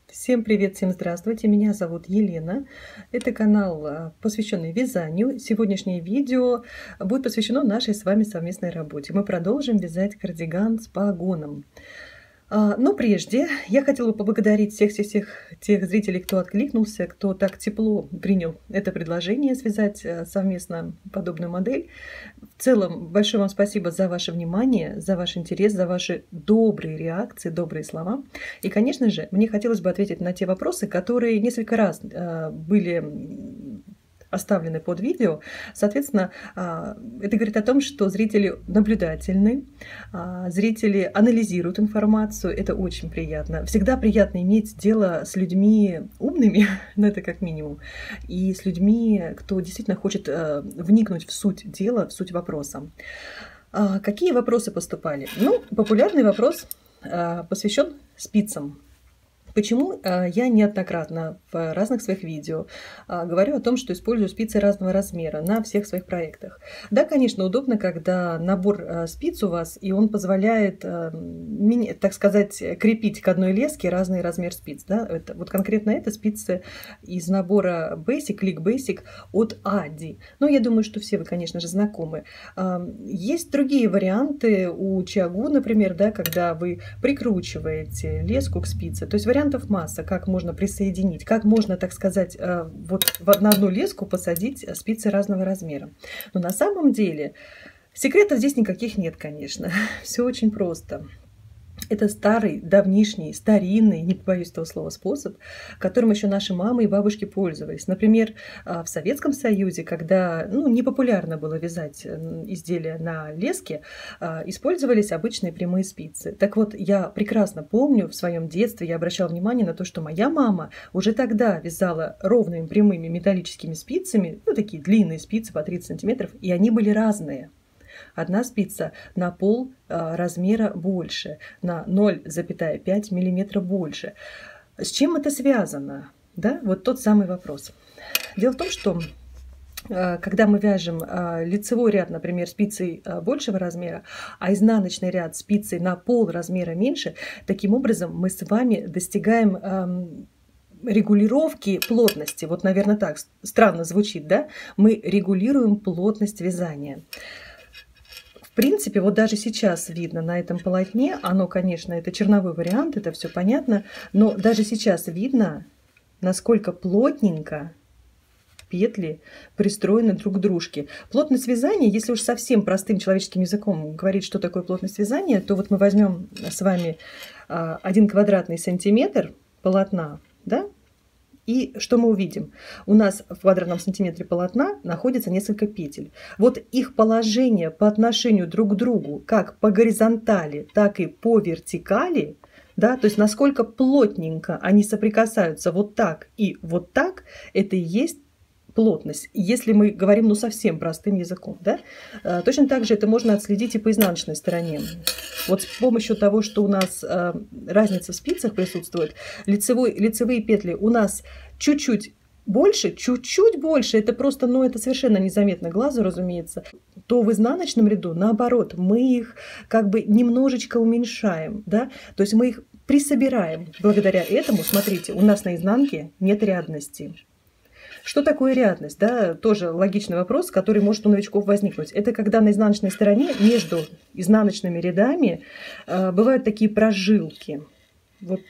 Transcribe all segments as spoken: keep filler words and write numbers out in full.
Всем привет, всем здравствуйте, меня зовут Елена. Это канал, а, посвященный вязанию. Сегодняшнее видео будет посвящено нашей с вами совместной работе. Мы продолжим вязать кардиган с погоном. А, Но прежде я хотела бы поблагодарить всех-всех тех зрителей, кто откликнулся, кто так тепло принял это предложение связать а, совместно подобную модель. В целом, большое вам спасибо за ваше внимание, за ваш интерес, за ваши добрые реакции, добрые слова. И, конечно же, мне хотелось бы ответить на те вопросы, которые несколько раз а, были оставлены под видео. Соответственно, а, это говорит о том, что зрители наблюдательны, а, зрители анализируют информацию. Это очень приятно. Всегда приятно иметь дело с людьми умными, ну это как минимум, и с людьми, кто действительно хочет а, вникнуть в суть дела, в суть вопроса. А, Какие вопросы поступали? Ну, популярный вопрос а, посвящен спицам. Почему а, я неоднократно в разных своих видео а, говорю о том, что использую спицы разного размера на всех своих проектах? Да, конечно, удобно, когда набор а, спиц у вас, и он позволяет, а, мини- так сказать, крепить к одной леске разный размер спиц. Да? Это, вот конкретно это спицы из набора Basic, Click Basic от Ади. Ну, я думаю, что все вы, конечно же, знакомы. А, Есть другие варианты у Чиагу, например, да, когда вы прикручиваете леску к спице. То есть вариантов масса, как можно присоединить, как можно, так сказать, вот на одну леску посадить спицы разного размера. Но на самом деле секретов здесь никаких нет, конечно. Все очень просто. Это старый, давнишний, старинный, не побоюсь этого слова, способ, которым еще наши мамы и бабушки пользовались. Например, в Советском Союзе, когда ну, непопулярно было вязать изделия на леске, использовались обычные прямые спицы. Так вот, я прекрасно помню в своем детстве, я обращала внимание на то, что моя мама уже тогда вязала ровными прямыми металлическими спицами, ну, такие длинные спицы по тридцать сантиметров, и они были разные. Одна спица на пол а, размера больше, на ноль целых пять миллиметра больше. С чем это связано? Да? Вот тот самый вопрос. Дело в том, что а, когда мы вяжем а, лицевой ряд, например, спицей а, большего размера, а изнаночный ряд спицей на пол размера меньше, таким образом мы с вами достигаем а, регулировки плотности. Вот, наверное, так странно звучит, да? Мы регулируем плотность вязания. В принципе, вот даже сейчас видно на этом полотне, оно, конечно, это черновой вариант, это все понятно, но даже сейчас видно, насколько плотненько петли пристроены друг к дружке. Плотность вязания, если уж совсем простым человеческим языком говорить, что такое плотность вязания, то вот мы возьмем с вами один квадратный сантиметр полотна, да? И что мы увидим? У нас в квадратном сантиметре полотна находится несколько петель. Вот их положение по отношению друг к другу, как по горизонтали, так и по вертикали, да, то есть насколько плотненько они соприкасаются вот так и вот так, это и есть плотность, если мы говорим ну совсем простым языком, да? Точно так же это можно отследить и по изнаночной стороне. Вот с помощью того, что у нас э, разница в спицах присутствует, лицевой, лицевые петли у нас чуть-чуть больше, чуть-чуть больше, это просто, ну это совершенно незаметно глазу, разумеется, то в изнаночном ряду, наоборот, мы их как бы немножечко уменьшаем, да, то есть мы их присобираем. Благодаря этому, смотрите, у нас на изнанке нет рядности. Что такое рядность? Да, тоже логичный вопрос, который может у новичков возникнуть. Это когда на изнаночной стороне между изнаночными рядами э, бывают такие прожилки. Вот,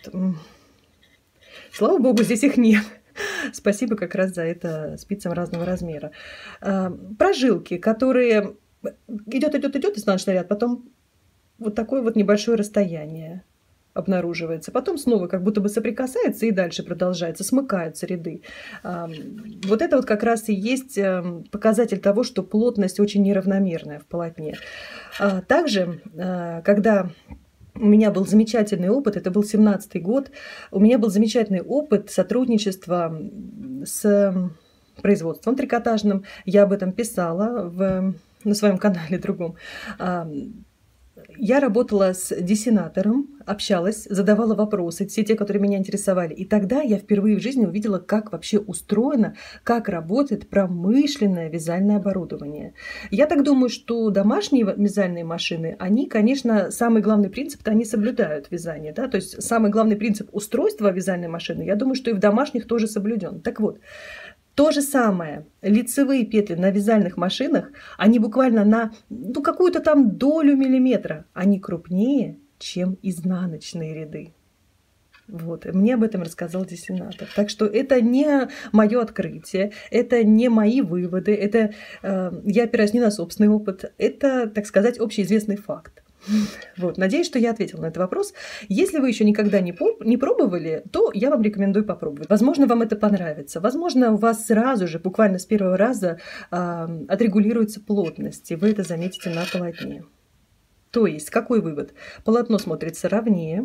слава богу, здесь их нет. Спасибо как раз за это спицам разного размера. Э, прожилки, которые идет, идет, идет изнаночный ряд, потом вот такое вот небольшое расстояние обнаруживается. Потом снова как будто бы соприкасается и дальше продолжается, смыкаются ряды. Вот это вот как раз и есть показатель того, что плотность очень неравномерная в полотне. Также, когда у меня был замечательный опыт, это был семнадцатый год, у меня был замечательный опыт сотрудничества с производством трикотажным. Я об этом писала в, на своем канале другом. Я работала с десинатором, общалась, задавала вопросы, все те, которые меня интересовали. И тогда я впервые в жизни увидела, как вообще устроено, как работает промышленное вязальное оборудование. Я так думаю, что домашние вязальные машины, они, конечно, самый главный принцип-то они соблюдают вязание. Да? То есть самый главный принцип устройства вязальной машины, я думаю, что и в домашних тоже соблюден. Так вот, то же самое, лицевые петли на вязальных машинах, они буквально на ну, какую-то там долю миллиметра, они крупнее, чем изнаночные ряды. Вот. Мне об этом рассказал десинатор. Так что это не мое открытие, это не мои выводы, это э, я опираюсь не на собственный опыт, это, так сказать, общеизвестный факт. Вот. Надеюсь, что я ответила на этот вопрос. Если вы еще никогда не, не пробовали, то я вам рекомендую попробовать. Возможно, вам это понравится. Возможно, у вас сразу же, буквально с первого раза, э, отрегулируется плотность, и вы это заметите на полотне. То есть, какой вывод? Полотно смотрится ровнее.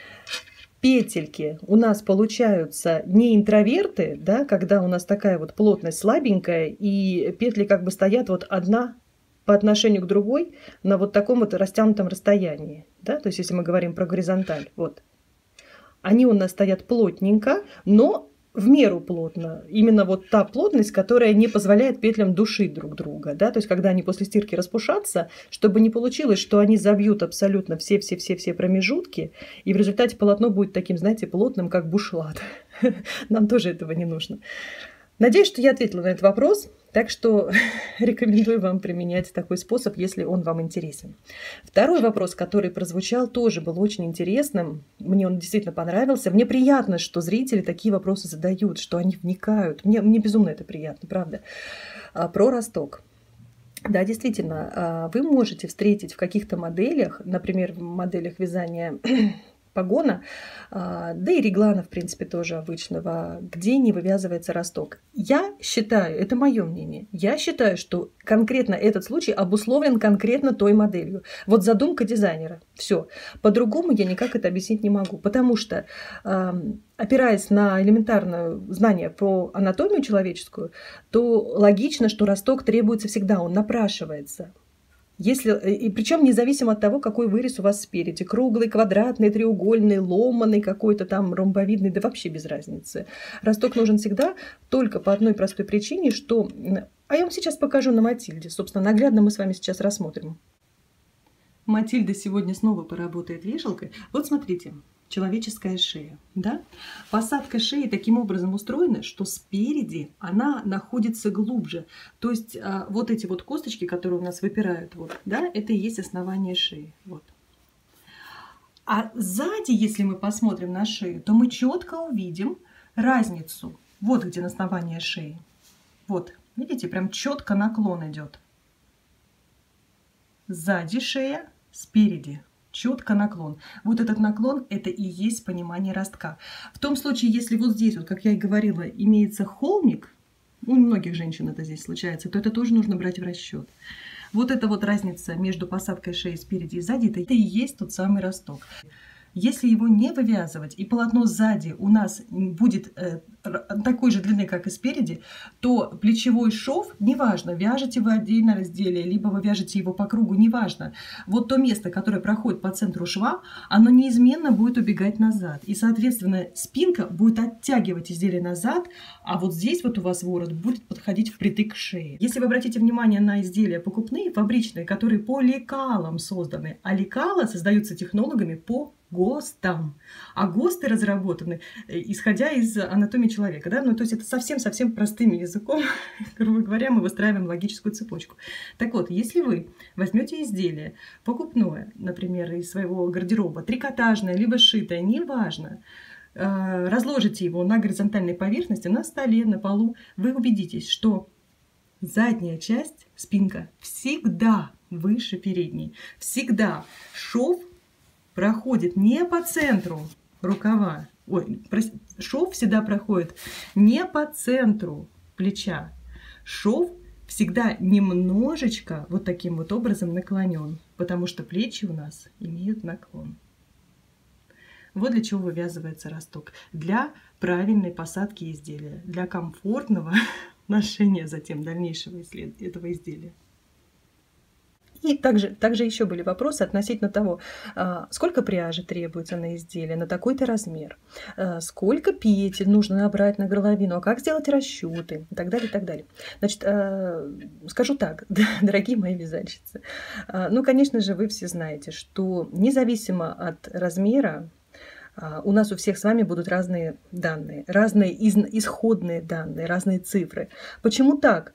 Петельки у нас получаются не интроверты, да, когда у нас такая вот плотность слабенькая, и петли как бы стоят вот одна по отношению к другой на вот таком вот растянутом расстоянии. Да? То есть, если мы говорим про горизонталь, вот. Они у нас стоят плотненько, но в меру плотно. Именно вот та плотность, которая не позволяет петлям душить друг друга. Да? То есть, когда они после стирки распушатся, чтобы не получилось, что они забьют абсолютно все-все-все-все промежутки, и в результате полотно будет таким, знаете, плотным, как бушлат. Нам тоже этого не нужно. Надеюсь, что я ответила на этот вопрос, так что рекомендую вам применять такой способ, если он вам интересен. Второй вопрос, который прозвучал, тоже был очень интересным. Мне он действительно понравился. Мне приятно, что зрители такие вопросы задают, что они вникают. Мне, мне безумно это приятно, правда. Про росток. Да, действительно, вы можете встретить в каких-то моделях, например, в моделях вязания погона, да и реглана, в принципе, тоже обычного, где не вывязывается росток. Я считаю, это мое мнение, я считаю, что конкретно этот случай обусловлен конкретно той моделью. Вот задумка дизайнера. Все. По-другому я никак это объяснить не могу, потому что, опираясь на элементарное знание про анатомию человеческую, то логично, что росток требуется всегда, он напрашивается. Если, и причем независимо от того, какой вырез у вас спереди. Круглый, квадратный, треугольный, ломаный, какой-то там ромбовидный, да вообще без разницы. Росток нужен всегда только по одной простой причине, что... А я вам сейчас покажу на Матильде. Собственно, наглядно мы с вами сейчас рассмотрим. Матильда сегодня снова поработает вешалкой. Вот смотрите. Человеческая шея. Да? Посадка шеи таким образом устроена, что спереди она находится глубже. То есть а, вот эти вот косточки, которые у нас выпирают, вот, да, это и есть основание шеи. Вот. А сзади, если мы посмотрим на шею, то мы четко увидим разницу. Вот где основание шеи. Вот, видите, прям четко наклон идет. Сзади шея, спереди. Четко наклон. Вот этот наклон, это и есть понимание ростка. В том случае, если вот здесь, вот, как я и говорила, имеется холмик, у многих женщин это здесь случается, то это тоже нужно брать в расчет. Вот эта вот разница между посадкой шеи спереди и сзади, это и есть тот самый росток. Если его не вывязывать, и полотно сзади у нас будет э, такой же длины, как и спереди, то плечевой шов, неважно, вяжете вы отдельно разделие, либо вы вяжете его по кругу, неважно. Вот то место, которое проходит по центру шва, оно неизменно будет убегать назад. И, соответственно, спинка будет оттягивать изделие назад, а вот здесь вот у вас ворот будет подходить впритык к шее. Если вы обратите внимание на изделия покупные, фабричные, которые по лекалам созданы, а лекала создаются технологами по ГОСТам. А ГОСТы разработаны, исходя из анатомии человека. Да? Ну, то есть это совсем-совсем простым языком, грубо говоря, мы выстраиваем логическую цепочку. Так вот, если вы возьмете изделие покупное, например, из своего гардероба, трикотажное, либо сшитое, неважно, разложите его на горизонтальной поверхности, на столе, на полу, вы убедитесь, что задняя часть, спинка, всегда выше передней. Всегда шов проходит не по центру рукава. Ой, шов всегда проходит не по центру плеча. Шов всегда немножечко вот таким вот образом наклонен, потому что плечи у нас имеют наклон. Вот для чего вывязывается росток. Для правильной посадки изделия, для комфортного ношения затем дальнейшего этого изделия. И также, также еще были вопросы относительно того, сколько пряжи требуется на изделие, на такой-то размер, сколько петель нужно набрать на горловину, а как сделать расчеты и так далее, и так далее. Значит, скажу так, дорогие мои вязальщицы, ну, конечно же, вы все знаете, что независимо от размера, у нас у всех с вами будут разные данные, разные исходные данные, разные цифры. Почему так?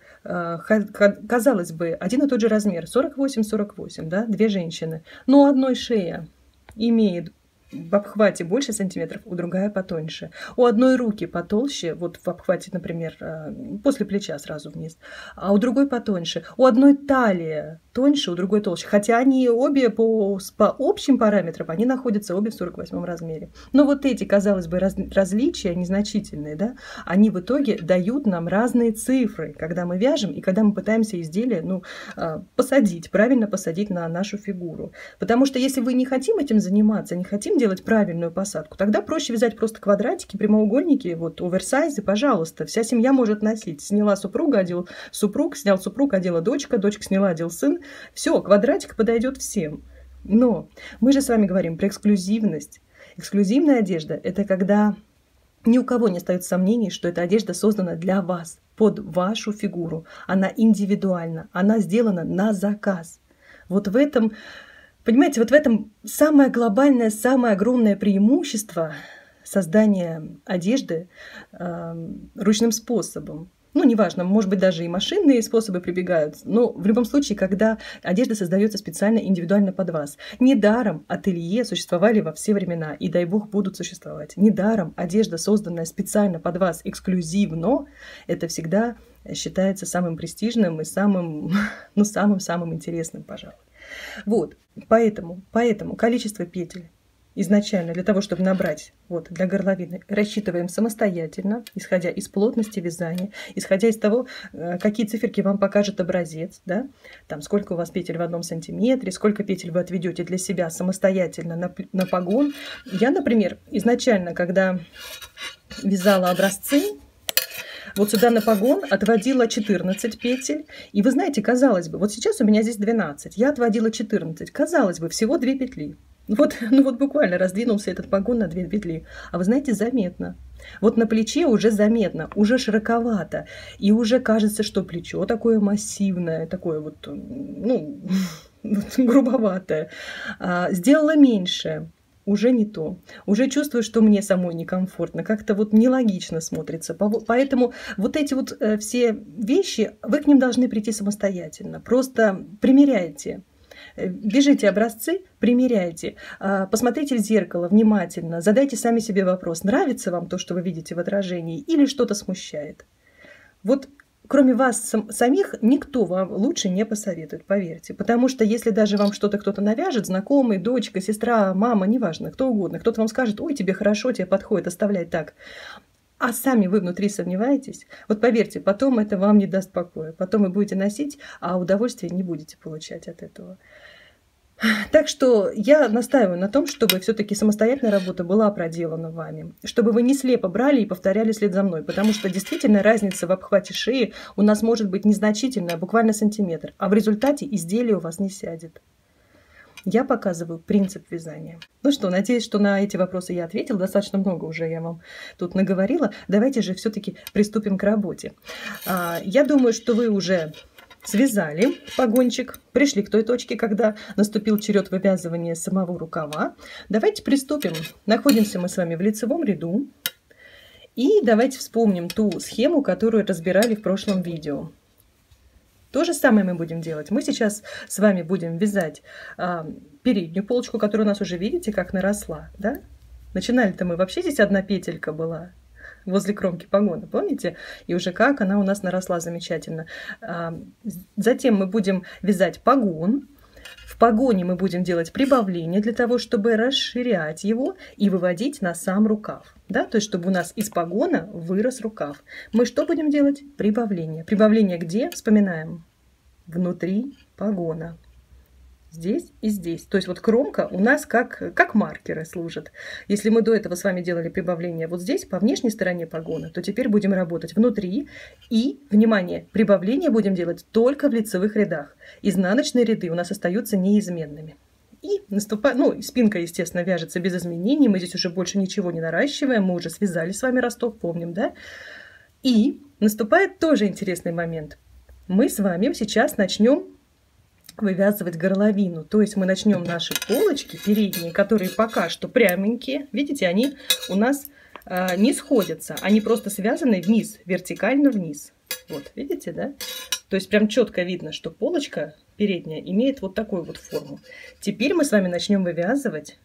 Казалось бы, один и тот же размер, сорок восемь сорок восемь, да, две женщины, но у одной шея имеет в обхвате больше сантиметров, у другая потоньше. У одной руки потолще, вот в обхвате, например, после плеча сразу вниз, а у другой потоньше. У одной талия тоньше, у другой толще. Хотя они обе по, по общим параметрам, они находятся обе в сорок восьмом размере. Но вот эти, казалось бы, раз, различия незначительные, да, они в итоге дают нам разные цифры, когда мы вяжем и когда мы пытаемся изделие, ну, посадить, правильно посадить на нашу фигуру. Потому что если вы не хотим этим заниматься, не хотим делать правильную посадку, тогда проще вязать просто квадратики, прямоугольники, вот оверсайзы, пожалуйста. Вся семья может носить. Сняла супруга, одел супруг, снял супруг, одела дочка, дочка сняла, одел сын. Все, квадратик подойдет всем. Но мы же с вами говорим про эксклюзивность. Эксклюзивная одежда – это когда ни у кого не остается сомнений, что эта одежда создана для вас, под вашу фигуру. Она индивидуальна, она сделана на заказ. Вот в этом... Понимаете, вот в этом самое глобальное, самое огромное преимущество создания одежды э, ручным способом. Ну, неважно, может быть, даже и машинные способы прибегают, но в любом случае, когда одежда создается специально, индивидуально под вас. Недаром ателье существовали во все времена, и дай бог будут существовать. Недаром одежда, созданная специально под вас, эксклюзивно, это всегда считается самым престижным и самым, ну, самым-самым интересным, пожалуй. Вот, поэтому, поэтому количество петель изначально для того, чтобы набрать вот, для горловины, рассчитываем самостоятельно, исходя из плотности вязания, исходя из того, какие циферки вам покажет образец, да? Там, сколько у вас петель в одном сантиметре, сколько петель вы отведете для себя самостоятельно на, на погон. Я, например, изначально, когда вязала образцы, вот сюда на погон отводила четырнадцать петель. И вы знаете, казалось бы, вот сейчас у меня здесь двенадцать, я отводила четырнадцать. Казалось бы, всего две петли. Вот, ну вот буквально раздвинулся этот погон на две петли. А вы знаете, заметно. Вот на плече уже заметно, уже широковато. И уже кажется, что плечо такое массивное, такое вот, ну, грубоватое. А, сделала меньше. Уже не то. Уже чувствую, что мне самой некомфортно. Как-то вот нелогично смотрится. Поэтому вот эти вот все вещи, вы к ним должны прийти самостоятельно. Просто примеряйте. Бежите образцы, примеряйте. Посмотрите в зеркало внимательно. Задайте сами себе вопрос, нравится вам то, что вы видите в отражении, или что-то смущает. Вот кроме вас сам, самих, никто вам лучше не посоветует, поверьте. Потому что если даже вам что-то кто-то навяжет, знакомый, дочка, сестра, мама, неважно, кто угодно, кто-то вам скажет, ой, тебе хорошо, тебе подходит, оставляй так. А сами вы внутри сомневаетесь, вот поверьте, потом это вам не даст покоя. Потом вы будете носить, а удовольствия не будете получать от этого. Так что я настаиваю на том, чтобы все-таки самостоятельная работа была проделана вами, чтобы вы не слепо брали и повторяли след за мной, потому что действительно разница в обхвате шеи у нас может быть незначительная, буквально сантиметр, а в результате изделие у вас не сядет. Я показываю принцип вязания. Ну что, надеюсь, что на эти вопросы я ответила, достаточно много уже я вам тут наговорила. Давайте же все-таки приступим к работе. Я думаю, что вы уже... связали погончик, пришли к той точке, когда наступил черед вывязывания самого рукава. Давайте приступим. Находимся мы с вами в лицевом ряду. И давайте вспомним ту схему, которую разбирали в прошлом видео. То же самое мы будем делать. Мы сейчас с вами будем вязать а, переднюю полочку, которую у нас уже, видите, как наросла. Да? Начинали-то мы вообще, здесь одна петелька была возле кромки погона, помните? И уже как она у нас наросла замечательно. Затем мы будем вязать погон. В погоне мы будем делать прибавление для того, чтобы расширять его и выводить на сам рукав. Да? То есть, чтобы у нас из погона вырос рукав. Мы что будем делать? Прибавление. Прибавление где? Вспоминаем. Внутри погона. здесь и здесь. То есть вот кромка у нас как, как маркеры служит. Если мы до этого с вами делали прибавление вот здесь, по внешней стороне погона, то теперь будем работать внутри. И, внимание, прибавление будем делать только в лицевых рядах. Изнаночные ряды у нас остаются неизменными. И наступает, ну, спинка, естественно, вяжется без изменений. Мы здесь уже больше ничего не наращиваем. Мы уже связали с вами росток, помним, да? И наступает тоже интересный момент. Мы с вами сейчас начнем вывязывать горловину. То есть мы начнем наши полочки передние, которые пока что пряменькие. Видите, они у нас э, не сходятся. Они просто связаны вниз, вертикально вниз. Вот, видите, да? То есть прям четко видно, что полочка передняя имеет вот такую вот форму. Теперь мы с вами начнем вывязывать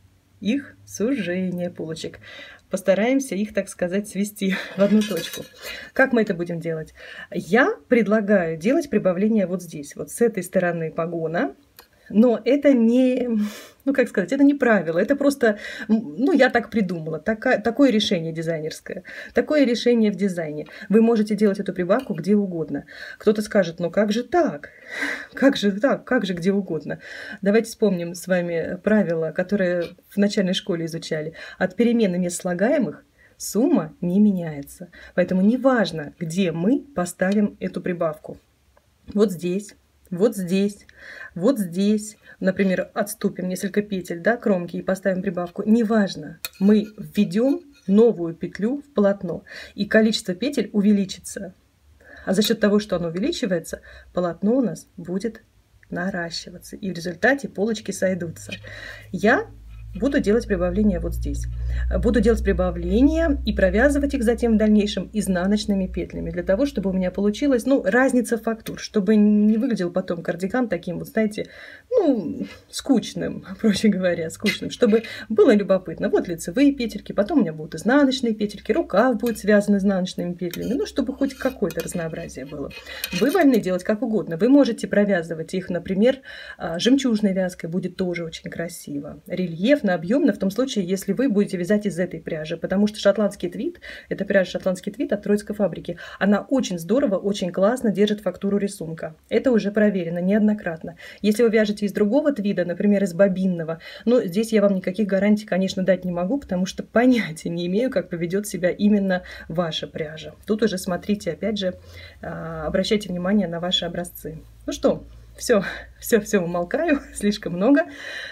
их сужение полочек. Постараемся их, так сказать, свести в одну точку. Как мы это будем делать? Я предлагаю делать прибавление вот здесь, вот с этой стороны погона. Но это не, ну как сказать, это не правило, это просто, ну я так придумала, такая, такое решение дизайнерское, такое решение в дизайне. Вы можете делать эту прибавку где угодно. Кто-то скажет, ну как же так? Как же так? Как же где угодно? Давайте вспомним с вами правила, которые в начальной школе изучали. От перемены мест слагаемых сумма не меняется. Поэтому неважно, где мы поставим эту прибавку. Вот здесь. Вот здесь, вот здесь, например, отступим несколько петель, да, кромки и поставим прибавку. Неважно, мы введем новую петлю в полотно, и количество петель увеличится. А за счет того, что оно увеличивается, полотно у нас будет наращиваться, и в результате полочки сойдутся. Я буду делать прибавление вот здесь. Буду делать прибавления и провязывать их затем в дальнейшем изнаночными петлями, для того, чтобы у меня получилась, ну, разница фактур, чтобы не выглядел потом кардиган таким, вот знаете, ну, скучным, проще говоря, скучным, чтобы было любопытно. Вот лицевые петельки, потом у меня будут изнаночные петельки, рукав будет связан изнаночными петлями, ну, чтобы хоть какое-то разнообразие было. Вы вольны делать как угодно. Вы можете провязывать их, например, жемчужной вязкой, будет тоже очень красиво. Рельеф объемно в том случае, если вы будете вязать из этой пряжи, потому что шотландский твид, это пряжа шотландский твид от Троицкой фабрики, она очень здорово, очень классно держит фактуру рисунка. Это уже проверено неоднократно. Если вы вяжете из другого твида, например, из бобинного, ну, здесь я вам никаких гарантий, конечно, дать не могу, потому что понятия не имею, как поведет себя именно ваша пряжа. Тут уже смотрите, опять же, обращайте внимание на ваши образцы. Ну что, Все, все, все, умолкаю, слишком много,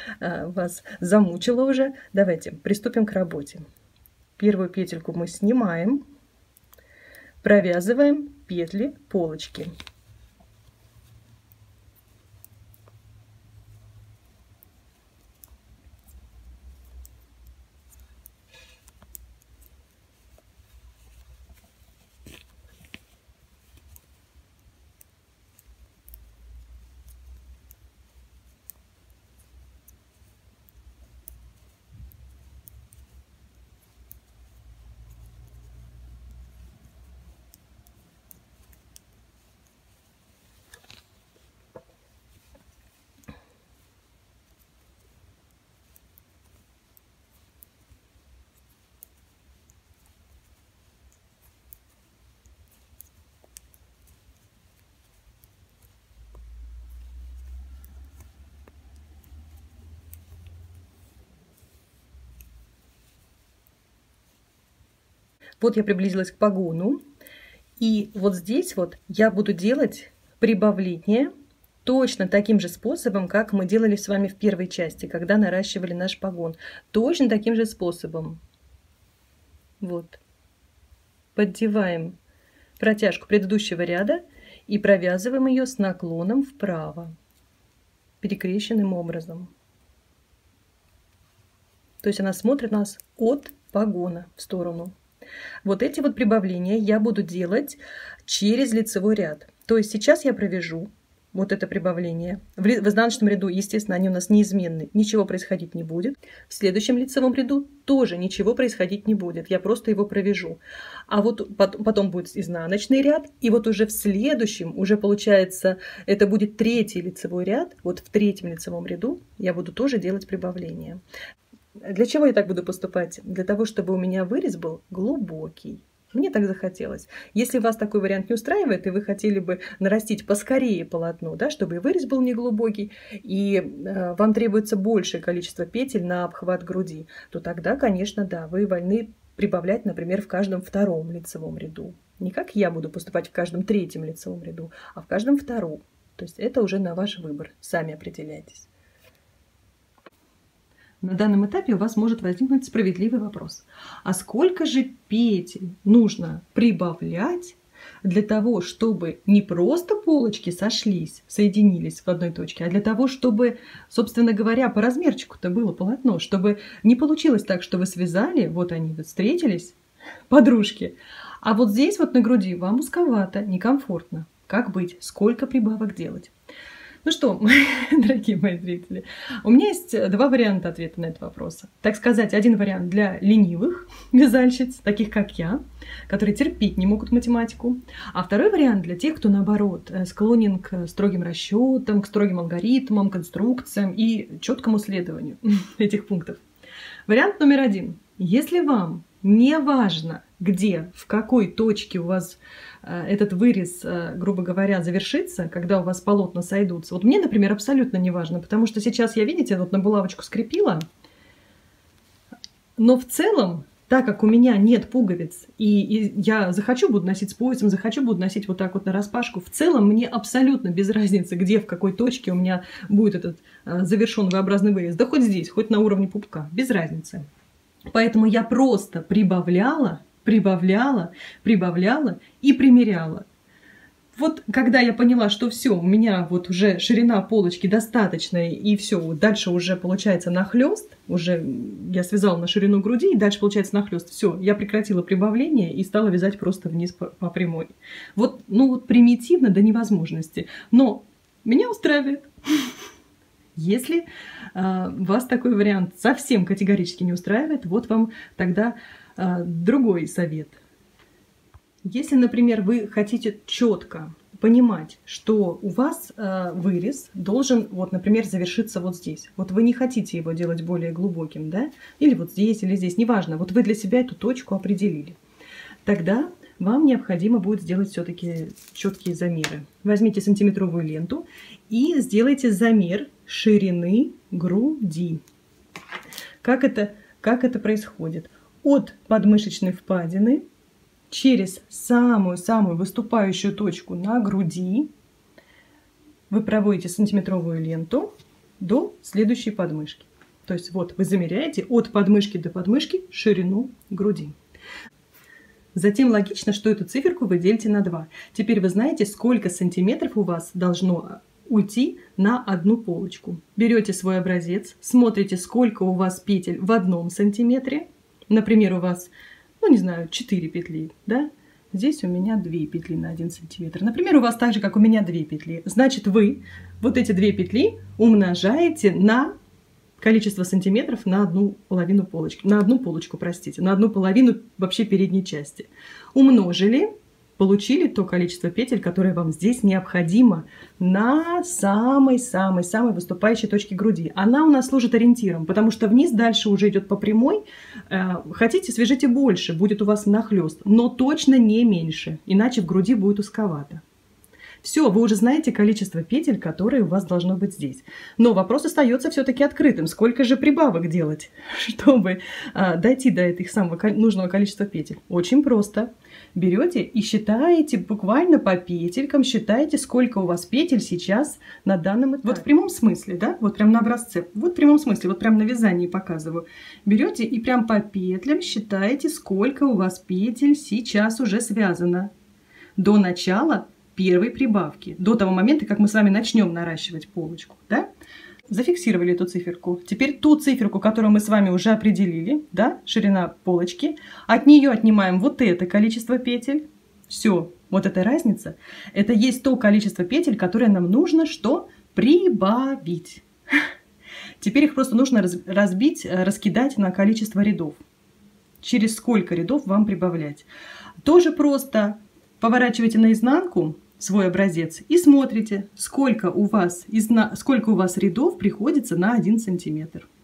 вас замучила уже. Давайте приступим к работе. Первую петельку мы снимаем, провязываем петли полочки. Вот я приблизилась к погону, и вот здесь вот я буду делать прибавление точно таким же способом, как мы делали с вами в первой части, когда наращивали наш погон. Точно таким же способом. Вот. Поддеваем протяжку предыдущего ряда и провязываем ее с наклоном вправо, перекрещенным образом. То есть она смотрит нас от погона в сторону. Вот эти вот прибавления я буду делать через лицевой ряд. То есть сейчас я провяжу вот это прибавление. В изнаночном ряду, естественно, они у нас неизменны. Ничего происходить не будет. В следующем лицевом ряду тоже ничего происходить не будет. Я просто его провяжу. А вот потом будет изнаночный ряд. И вот уже в следующем, уже получается, это будет третий лицевой ряд. Вот в третьем лицевом ряду я буду тоже делать прибавление. Для чего я так буду поступать? Для того, чтобы у меня вырез был глубокий. Мне так захотелось. Если вас такой вариант не устраивает, и вы хотели бы нарастить поскорее полотно, да, чтобы и вырез был неглубокий, и э, вам требуется большее количество петель на обхват груди, то тогда, конечно, да, вы вольны прибавлять, например, в каждом втором лицевом ряду. Не как я буду поступать в каждом третьем лицевом ряду, а в каждом втором. То есть это уже на ваш выбор, сами определяйтесь. На данном этапе у вас может возникнуть справедливый вопрос. А сколько же петель нужно прибавлять для того, чтобы не просто полочки сошлись, соединились в одной точке, а для того, чтобы, собственно говоря, по размерчику-то было полотно, чтобы не получилось так, что вы связали, вот они вот встретились, подружки, а вот здесь вот на груди вам узковато, некомфортно. Как быть? Сколько прибавок делать? Ну что, дорогие мои зрители, у меня есть два варианта ответа на этот вопрос. Так сказать, один вариант для ленивых вязальщиц, таких как я, которые терпеть не могут математику. А второй вариант для тех, кто, наоборот, склонен к строгим расчетам, к строгим алгоритмам, конструкциям и четкому следованию этих пунктов. Вариант номер один. Если вам не важно, где, в какой точке у вас этот вырез, грубо говоря, завершится, когда у вас полотна сойдутся. Вот мне, например, абсолютно не важно, потому что сейчас я, видите, вот на булавочку скрепила, но в целом, так как у меня нет пуговиц, и, и я захочу буду носить с поясом, захочу буду носить вот так вот нараспашку, в целом мне абсолютно без разницы, где, в какой точке у меня будет этот завершен V-образный вырез. Да хоть здесь, хоть на уровне пупка, без разницы. Поэтому я просто прибавляла, прибавляла, прибавляла и примеряла. Вот когда я поняла, что все, у меня вот уже ширина полочки достаточная, и все, вот дальше уже получается нахлёст, уже я связала на ширину груди, и дальше получается нахлёст. Все, я прекратила прибавление и стала вязать просто вниз по, по прямой. Вот, ну вот примитивно до невозможности, но меня устраивает. Если э, вас такой вариант совсем категорически не устраивает, вот вам тогда э, другой совет. Если, например, вы хотите четко понимать, что у вас э, вырез должен, вот, например, завершиться вот здесь. Вот вы не хотите его делать более глубоким, да? Или вот здесь, или здесь, неважно. Вот вы для себя эту точку определили. Тогда вам необходимо будет сделать все-таки четкие замеры. Возьмите сантиметровую ленту и сделайте замер ширины груди. Как это, как это происходит? От подмышечной впадины через самую-самую выступающую точку на груди вы проводите сантиметровую ленту до следующей подмышки. То есть вот вы замеряете от подмышки до подмышки ширину груди. Затем логично, что эту циферку вы делите на два. Теперь вы знаете, сколько сантиметров у вас должно уйти на одну полочку. Берете свой образец, смотрите, сколько у вас петель в одном сантиметре. Например, у вас, ну не знаю, четыре петли, да? Здесь у меня две петли на один сантиметр. Например, у вас так же, как у меня две петли. Значит, вы вот эти две петли умножаете на количество сантиметров на одну половину полочки, на одну полочку, простите, на одну половину вообще передней части. Умножили, получили то количество петель, которое вам здесь необходимо на самой-самой-самой выступающей точке груди. Она у нас служит ориентиром, потому что вниз дальше уже идет по прямой. Хотите, свяжите больше, будет у вас нахлёст, но точно не меньше, иначе в груди будет узковато. Все, вы уже знаете количество петель, которые у вас должно быть здесь. Но вопрос остается все-таки открытым. Сколько же прибавок делать, чтобы а, дойти до этого самого нужного количества петель? Очень просто. Берете и считаете буквально по петелькам, считаете, сколько у вас петель сейчас на данном этапе. Вот в прямом смысле, да, вот прям на образце, вот в прямом смысле, вот прям на вязании показываю. Берете и прям по петлям считаете, сколько у вас петель сейчас уже связано до начала первой прибавки, до того момента, как мы с вами начнем наращивать полочку, да? Зафиксировали эту циферку. Теперь ту циферку, которую мы с вами уже определили, да, ширина полочки, от нее отнимаем вот это количество петель. Все, вот эта разница, это есть то количество петель, которое нам нужно что? Прибавить. Теперь их просто нужно разбить, раскидать на количество рядов. Через сколько рядов вам прибавлять. Тоже просто поворачивайте наизнанку свой образец и смотрите, сколько у вас, изна... сколько у вас рядов приходится на один сантиметр.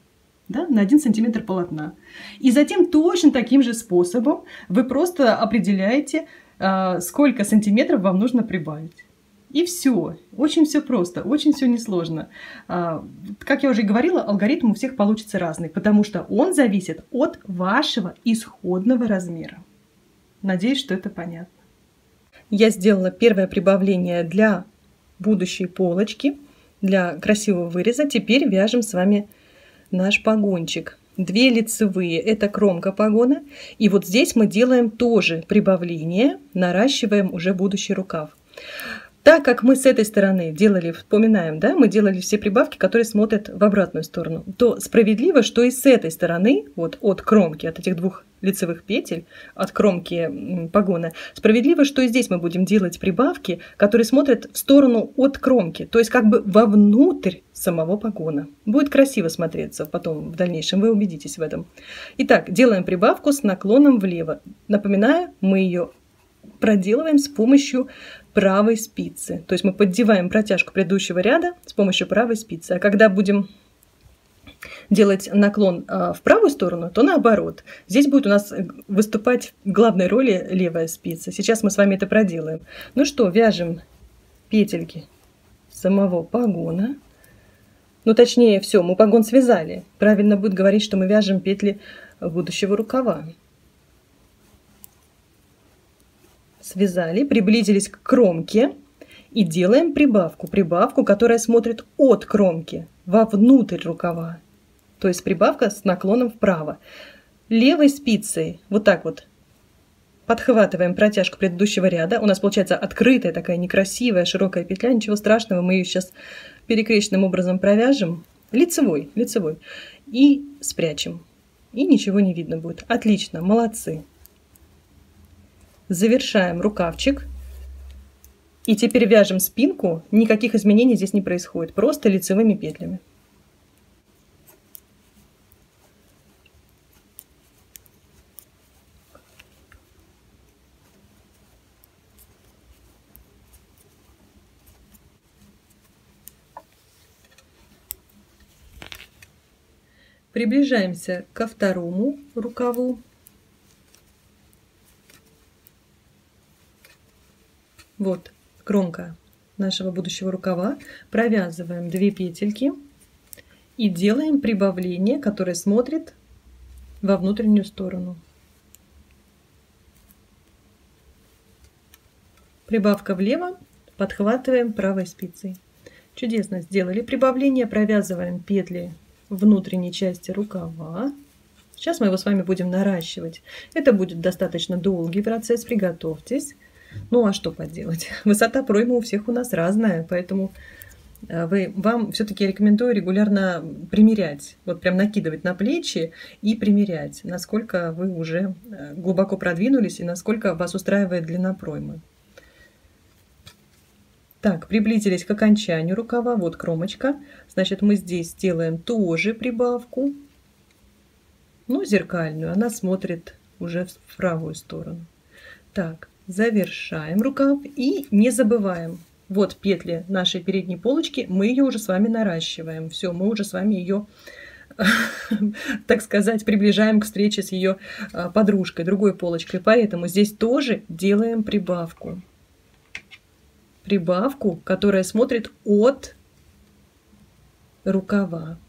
да, на один сантиметр полотна. И затем точно таким же способом вы просто определяете, сколько сантиметров вам нужно прибавить. И все. Очень все просто, очень все несложно. Как я уже говорила, алгоритм у всех получится разный, потому что он зависит от вашего исходного размера. Надеюсь, что это понятно. Я сделала первое прибавление для будущей полочки, для красивого выреза. Теперь вяжем с вами наш погончик. Две лицевые – это кромка погона. И вот здесь мы делаем тоже прибавление, наращиваем уже будущий рукав. Так как мы с этой стороны делали, вспоминаем, да, мы делали все прибавки, которые смотрят в обратную сторону, то справедливо, что и с этой стороны, вот от кромки, от этих двух лицевых петель, от кромки погона, справедливо, что и здесь мы будем делать прибавки, которые смотрят в сторону от кромки, то есть как бы вовнутрь самого погона. Будет красиво смотреться потом в дальнейшем, вы убедитесь в этом. Итак, делаем прибавку с наклоном влево. Напоминаю, мы ее проделываем с помощью правой спицы. То есть мы поддеваем протяжку предыдущего ряда с помощью правой спицы. А когда будем делать наклон в правую сторону, то наоборот. Здесь будет у нас выступать в главной роли левая спица. Сейчас мы с вами это проделаем. Ну что, вяжем петельки самого погона. Ну, точнее, все, мы погон связали. Правильно будет говорить, что мы вяжем петли будущего рукава. Связали, приблизились к кромке и делаем прибавку. Прибавку, которая смотрит от кромки вовнутрь рукава. То есть прибавка с наклоном вправо. Левой спицей вот так вот подхватываем протяжку предыдущего ряда. У нас получается открытая такая некрасивая широкая петля. Ничего страшного, мы ее сейчас перекрещенным образом провяжем. Лицевой, лицевой. И спрячем. И ничего не видно будет. Отлично, молодцы. Завершаем рукавчик. И теперь вяжем спинку. Никаких изменений здесь не происходит. Просто лицевыми петлями. Приближаемся ко второму рукаву. Вот кромка нашего будущего рукава. Провязываем две петельки и делаем прибавление, которое смотрит во внутреннюю сторону. Прибавка влево, подхватываем правой спицей. Чудесно сделали прибавление, провязываем петли внутренней части рукава. Сейчас мы его с вами будем наращивать. Это будет достаточно долгий процесс, приготовьтесь. Ну а что поделать? Высота проймы у всех у нас разная, поэтому вы, вам все-таки рекомендую регулярно примерять. Вот прям накидывать на плечи и примерять, насколько вы уже глубоко продвинулись и насколько вас устраивает длина проймы. Так, приблизились к окончанию рукава. Вот кромочка. Значит, мы здесь делаем тоже прибавку. Ну, зеркальную. Она смотрит уже в правую сторону. Так, завершаем рукав. И не забываем. Вот петли нашей передней полочки. Мы ее уже с вами наращиваем. Все, мы уже с вами ее, так сказать, приближаем к встрече с ее подружкой, другой полочкой. Поэтому здесь тоже делаем прибавку. Прибавку, которая смотрит от рукава.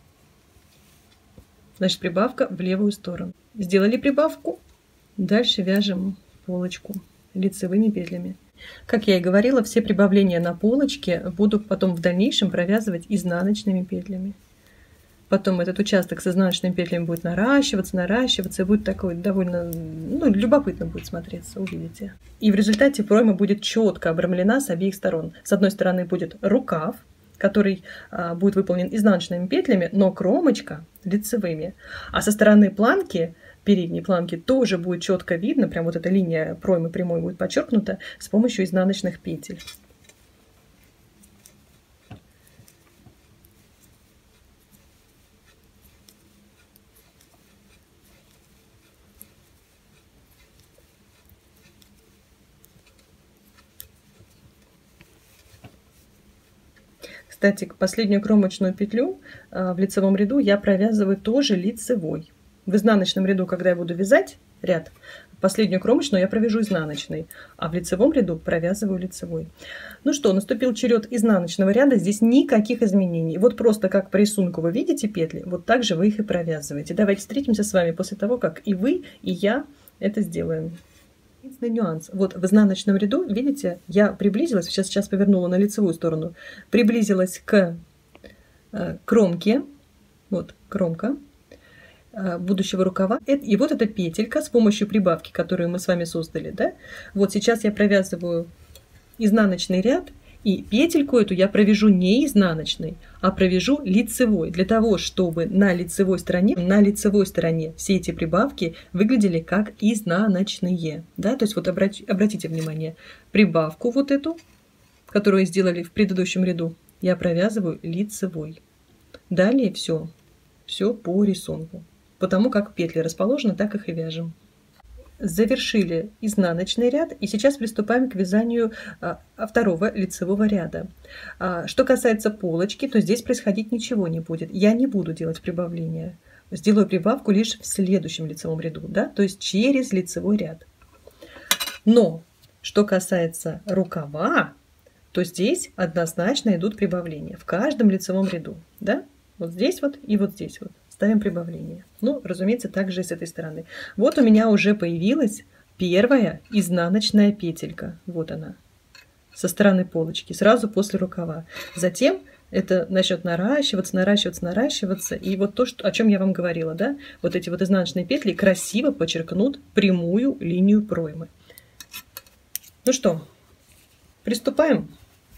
Значит, прибавка в левую сторону. Сделали прибавку. Дальше вяжем полочку лицевыми петлями. Как я и говорила, все прибавления на полочке буду потом в дальнейшем провязывать изнаночными петлями. Потом этот участок с изнаночными петлями будет наращиваться, наращиваться, и будет такой довольно, ну, любопытно будет смотреться, увидите. И в результате пройма будет четко обрамлена с обеих сторон. С одной стороны будет рукав, который а, будет выполнен изнаночными петлями, но кромочка лицевыми. А со стороны планки, передней планки, тоже будет четко видно, прям вот эта линия проймы прямой будет подчеркнута с помощью изнаночных петель. Кстати, последнюю кромочную петлю в лицевом ряду я провязываю тоже лицевой. В изнаночном ряду, когда я буду вязать ряд, последнюю кромочную я провяжу изнаночной, а в лицевом ряду провязываю лицевой. Ну что, наступил черед изнаночного ряда, здесь никаких изменений. Вот просто как по рисунку вы видите петли, вот так же вы их и провязываете. Давайте встретимся с вами после того, как и вы, и я это сделаем. Единственный нюанс. Вот в изнаночном ряду, видите, я приблизилась, сейчас, сейчас повернула на лицевую сторону, приблизилась к э, кромке, вот кромка э, будущего рукава. И вот эта петелька с помощью прибавки, которую мы с вами создали, да? Вот сейчас я провязываю изнаночный ряд, и петельку эту я провяжу не изнаночной, а провяжу лицевой, для того, чтобы на лицевой стороне, на лицевой стороне все эти прибавки выглядели как изнаночные. Да? То есть вот обрати, обратите внимание, прибавку вот эту, которую сделали в предыдущем ряду, я провязываю лицевой. Далее все, все по рисунку. Потому как петли расположены, так их и вяжем. Завершили изнаночный ряд, и сейчас приступаем к вязанию а, второго лицевого ряда. А, что касается полочки, то здесь происходить ничего не будет. Я не буду делать прибавления. Сделаю прибавку лишь в следующем лицевом ряду, да, то есть через лицевой ряд. Но что касается рукава, то здесь однозначно идут прибавления в каждом лицевом ряду, да, вот здесь вот и вот здесь вот. Ставим прибавление. Ну, разумеется, также и с этой стороны. Вот у меня уже появилась первая изнаночная петелька. Вот она. Со стороны полочки. Сразу после рукава. Затем это начнет наращиваться, наращиваться, наращиваться. И вот то, что, о чем я вам говорила, да? Вот эти вот изнаночные петли красиво подчеркнут прямую линию проймы. Ну что, приступаем?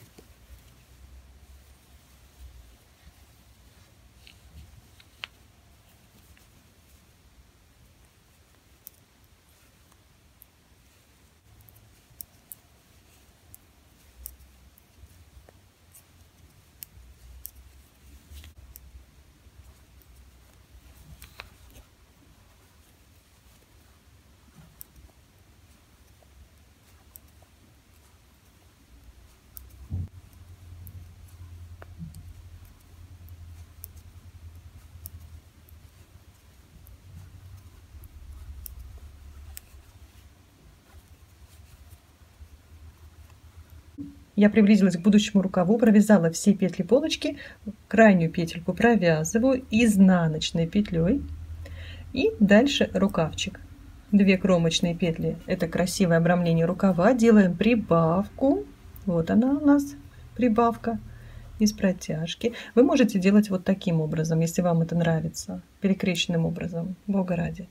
Я приблизилась к будущему рукаву, провязала все петли полочки, крайнюю петельку провязываю изнаночной петлей и дальше рукавчик. Две кромочные петли, это красивое обрамление рукава, делаем прибавку, вот она у нас прибавка из протяжки. Вы можете делать вот таким образом, если вам это нравится, перекрещенным образом, бога ради.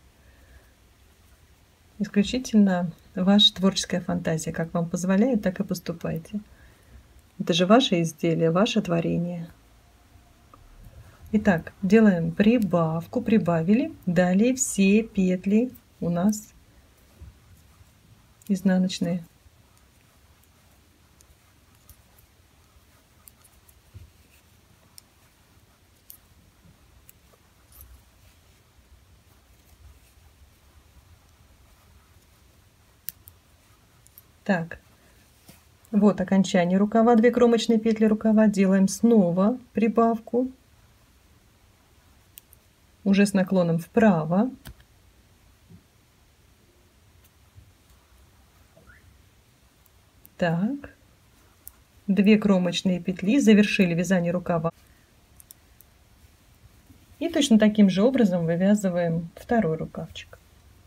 Исключительно ваша творческая фантазия, как вам позволяет, так и поступайте. Это же ваше изделие, ваше творение. Итак, делаем прибавку, прибавили. Далее все петли у нас изнаночные. Так. Вот окончание рукава, две кромочные петли рукава. Делаем снова прибавку, уже с наклоном вправо. Так, две кромочные петли, завершили вязание рукава. И точно таким же образом вывязываем второй рукавчик.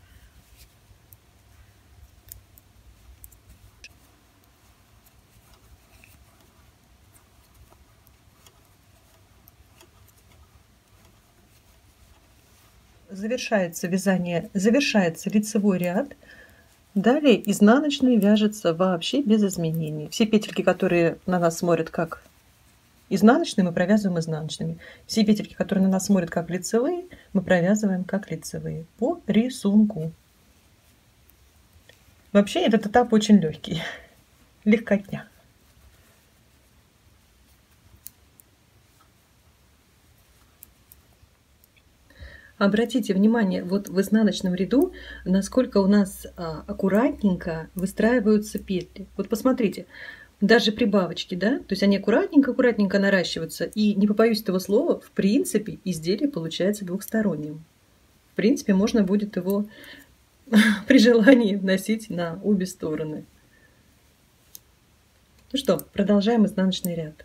Завершается вязание, завершается лицевой ряд. Далее изнаночный вяжется вообще без изменений. Все петельки, которые на нас смотрят как изнаночные, мы провязываем изнаночными. Все петельки, которые на нас смотрят как лицевые, мы провязываем как лицевые по рисунку. Вообще этот этап очень легкий, легкотня. Обратите внимание, вот в изнаночном ряду, насколько у нас а, аккуратненько выстраиваются петли. Вот посмотрите, даже прибавочки, да, то есть они аккуратненько-аккуратненько наращиваются. И не побоюсь этого слова, в принципе, изделие получается двухсторонним. В принципе, можно будет его при желании носить на обе стороны. Ну что, продолжаем изнаночный ряд.